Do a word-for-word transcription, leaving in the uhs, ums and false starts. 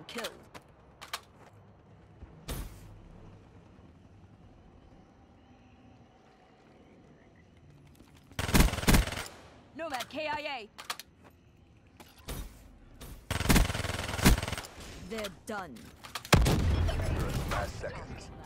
kill. Nomad K I A. They're done. Last seconds.